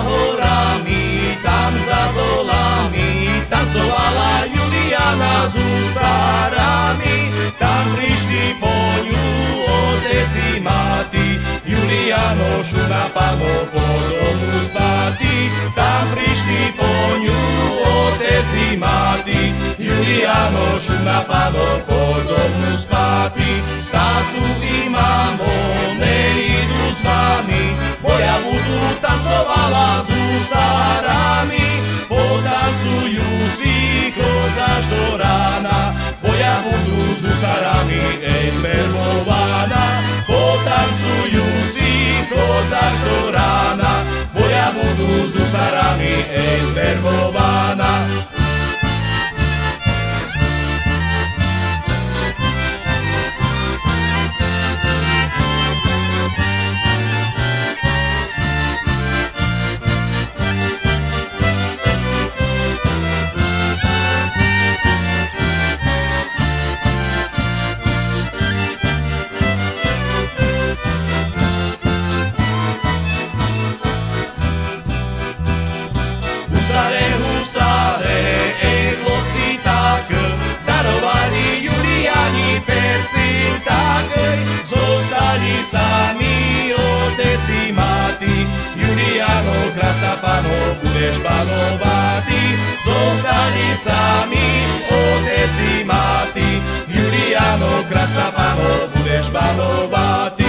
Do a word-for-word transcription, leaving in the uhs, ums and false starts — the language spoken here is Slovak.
horami, tam za dolami, tancovala Juliana s husárami. Tam prišli po ňu otec i máty, Julianošu na pano po domu spáty. Tam prišli po ňu otec i máty, Julianošu na pano po domu spáty. Tátu i mamo, nejdu s vami, bo ja budu tancovala s husárami. Potancujú si, chod až do rána, bo ja budu s husárami ej zverbovaná. Potancujú si, chod až do rána, bo ja budu s husárami ej zverbovaná. Husare, husare, ej chlopci tak, darovali Juliani perstin tak. Zostali sami otec i máty, Juliano, krásna pano, budeš panovati. Zostali sami otec i máty, Juliano, krásna pano, budeš panovati.